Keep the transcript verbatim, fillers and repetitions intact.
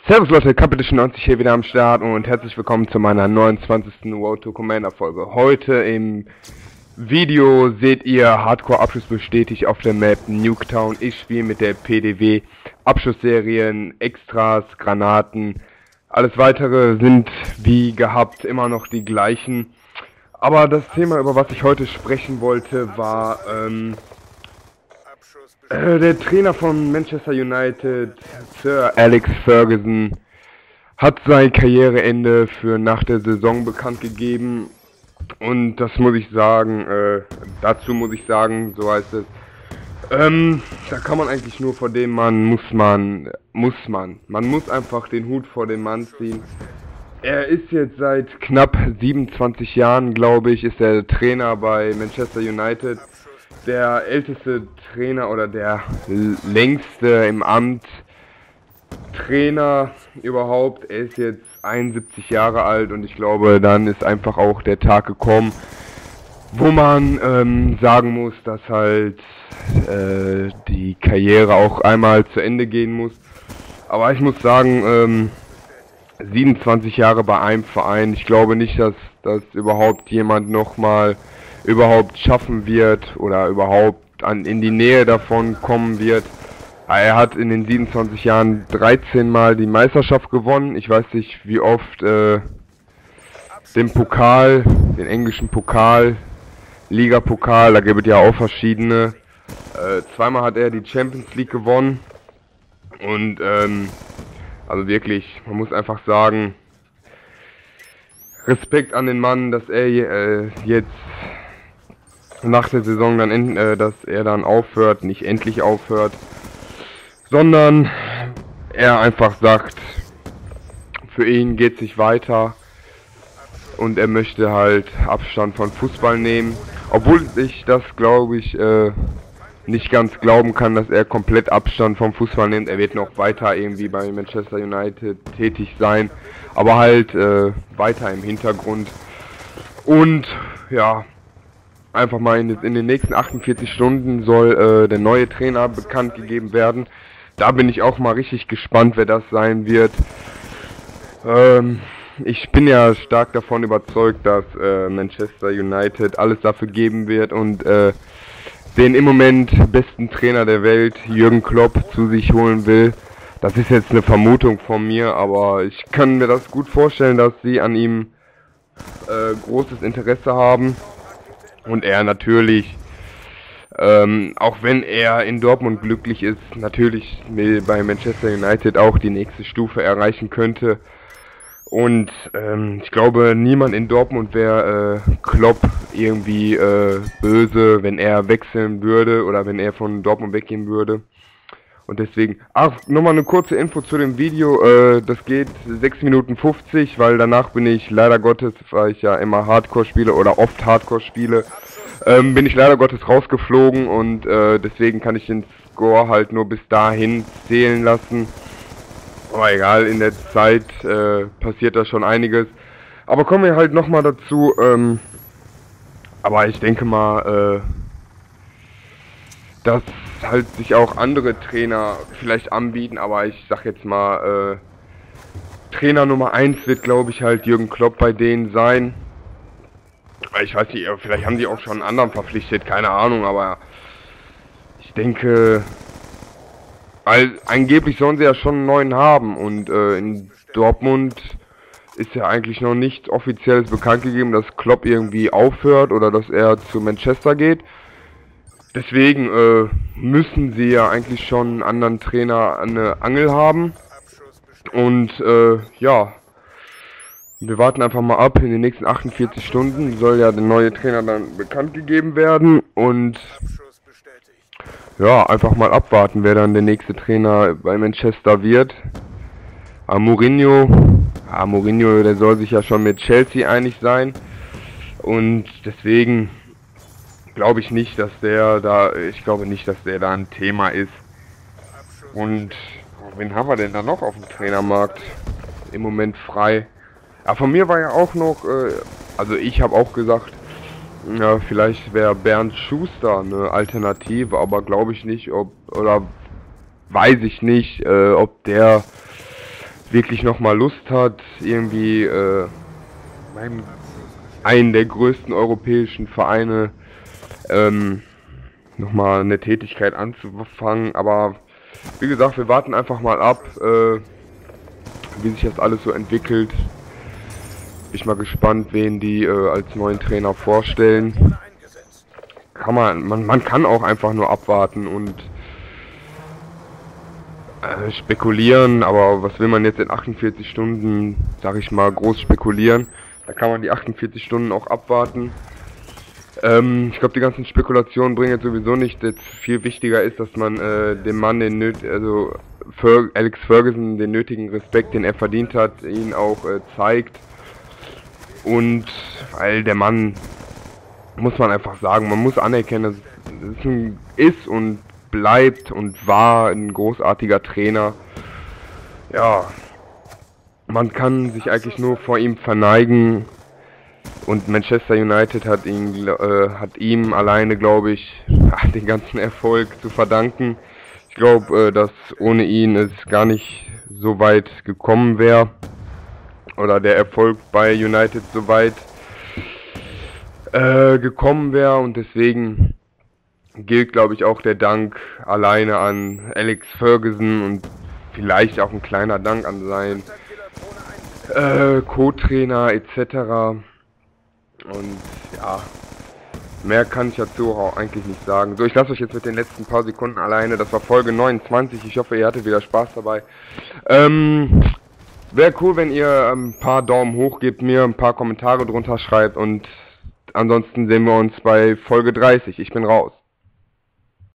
Servus Leute, Competition neunzig hier wieder am Start und herzlich willkommen zu meiner neunundzwanzigsten Road to Commander Folge. Heute im Video seht ihr Hardcore Abschuss bestätigt auf der Map Nuketown. Ich spiele mit der P D W Abschussserien, Extras, Granaten. Alles weitere sind wie gehabt immer noch die gleichen. Aber das Thema, über was ich heute sprechen wollte, war ähm, äh, der Trainer von Manchester United, Sir Alex Ferguson, hat sein Karriereende für nach der Saison bekannt gegeben. Und das muss ich sagen, äh, dazu muss ich sagen, so heißt es, ähm, da kann man eigentlich nur vor dem Mann, muss man, muss man, man muss einfach den Hut vor dem Mann ziehen. Er ist jetzt seit knapp siebenundzwanzig Jahren, glaube ich, ist er Trainer bei Manchester United. Der älteste Trainer oder der längste im Amt Trainer überhaupt. Er ist jetzt einundsiebzig Jahre alt und ich glaube, dann ist einfach auch der Tag gekommen, wo man ähm, sagen muss, dass halt äh, die Karriere auch einmal zu Ende gehen muss. Aber ich muss sagen, ähm, siebenundzwanzig Jahre bei einem Verein, ich glaube nicht, dass das überhaupt jemand nochmal überhaupt schaffen wird oder überhaupt an, in die Nähe davon kommen wird. Er hat in den siebenundzwanzig Jahren dreizehn Mal die Meisterschaft gewonnen. Ich weiß nicht, wie oft äh, den Pokal, den englischen Pokal, Ligapokal, da gibt es ja auch verschiedene. Äh, zweimal hat er die Champions League gewonnen. Und ähm, also wirklich, man muss einfach sagen, Respekt an den Mann, dass er äh, jetzt nach der Saison dann, äh, dass er dann aufhört, nicht endlich aufhört, sondern er einfach sagt, für ihn geht es sich weiter und er möchte halt Abstand von Fußball nehmen, obwohl ich das, glaube ich, äh, nicht ganz glauben kann, dass er komplett Abstand vom Fußball nimmt. Er wird noch weiter irgendwie bei Manchester United tätig sein, aber halt äh, weiter im Hintergrund. Und ja, einfach mal in, in den nächsten achtundvierzig Stunden soll äh, der neue Trainer bekannt gegeben werden. Da bin ich auch mal richtig gespannt, wer das sein wird. Ähm, ich bin ja stark davon überzeugt, dass äh, Manchester United alles dafür geben wird und äh, den im Moment besten Trainer der Welt, Jürgen Klopp, zu sich holen will. Das ist jetzt eine Vermutung von mir, aber ich kann mir das gut vorstellen, dass sie an ihm äh, großes Interesse haben. Und er natürlich, ähm, auch wenn er in Dortmund glücklich ist, natürlich bei Manchester United auch die nächste Stufe erreichen könnte. Und ähm, ich glaube, niemand in Dortmund wäre äh, Klopp irgendwie äh, böse, wenn er wechseln würde oder wenn er von Dortmund weggehen würde. Und deswegen, ach, nochmal eine kurze Info zu dem Video, äh, das geht sechs Minuten fünfzig, weil danach bin ich leider Gottes, weil ich ja immer Hardcore spiele oder oft Hardcore spiele, ähm, bin ich leider Gottes rausgeflogen und äh, deswegen kann ich den Score halt nur bis dahin zählen lassen. Aber egal, in der Zeit äh, passiert da schon einiges. Aber kommen wir halt nochmal dazu, ähm, aber ich denke mal, äh, dass halt sich auch andere Trainer vielleicht anbieten, aber ich sag jetzt mal, äh, Trainer Nummer eins wird, glaube ich, halt Jürgen Klopp bei denen sein. Ich weiß nicht, vielleicht haben die auch schon einen anderen verpflichtet, keine Ahnung, aber ich denke, weil angeblich sollen sie ja schon einen neuen haben und äh, in Dortmund ist ja eigentlich noch nicht offizielles bekannt gegeben, dass Klopp irgendwie aufhört oder dass er zu Manchester geht. Deswegen äh, müssen sie ja eigentlich schon einen anderen Trainer an der Angel haben. Und äh, ja, wir warten einfach mal ab. In den nächsten achtundvierzig Stunden soll ja der neue Trainer dann bekannt gegeben werden. Und ja, einfach mal abwarten, wer dann der nächste Trainer bei Manchester wird. Ah, Mourinho, ah, Mourinho, der soll sich ja schon mit Chelsea einig sein. Und deswegen glaube ich nicht, dass der da, ich glaube nicht, dass der da ein Thema ist. Und wen haben wir denn da noch auf dem Trainermarkt im Moment frei? Ja, von mir war ja auch noch, äh, also ich habe auch gesagt, ja, vielleicht wäre Bernd Schuster eine Alternative, aber glaube ich nicht, ob, oder weiß ich nicht, äh, ob der wirklich nochmal Lust hat, irgendwie äh, beim einen der größten europäischen Vereine ähm, nochmal eine Tätigkeit anzufangen. Aber wie gesagt, wir warten einfach mal ab, äh, wie sich das alles so entwickelt. Bin ich mal gespannt, wen die äh, als neuen Trainer vorstellen. Kann man, man, man kann auch einfach nur abwarten und äh, spekulieren, aber was will man jetzt in achtundvierzig Stunden, sag ich mal, groß spekulieren? Da kann man die achtundvierzig Stunden auch abwarten. Ähm, ich glaube, die ganzen Spekulationen bringen jetzt sowieso nicht. Jetzt viel wichtiger ist, dass man äh, dem Mann den nöt also Fer Alex Ferguson den nötigen Respekt, den er verdient hat, ihn auch äh, zeigt. Und weil der Mann, muss man einfach sagen, man muss anerkennen, dass es ein, ist und bleibt und war ein großartiger Trainer. Ja, man kann sich eigentlich nur vor ihm verneigen. Und Manchester United hat ihn, äh, hat ihm alleine, glaube ich, den ganzen Erfolg zu verdanken. Ich glaube, äh, dass ohne ihn es gar nicht so weit gekommen wäre. Oder der Erfolg bei United so weit äh, gekommen wäre. Und deswegen gilt, glaube ich, auch der Dank alleine an Alex Ferguson und vielleicht auch ein kleiner Dank an seinen äh, Co-Trainer et cetera. Und ja, mehr kann ich dazu auch eigentlich nicht sagen. So, ich lasse euch jetzt mit den letzten paar Sekunden alleine. Das war Folge neunundzwanzig. Ich hoffe, ihr hattet wieder Spaß dabei. Ähm, wäre cool, wenn ihr ein paar Daumen hoch gebt, mir ein paar Kommentare drunter schreibt. Und ansonsten sehen wir uns bei Folge dreißig. Ich bin raus.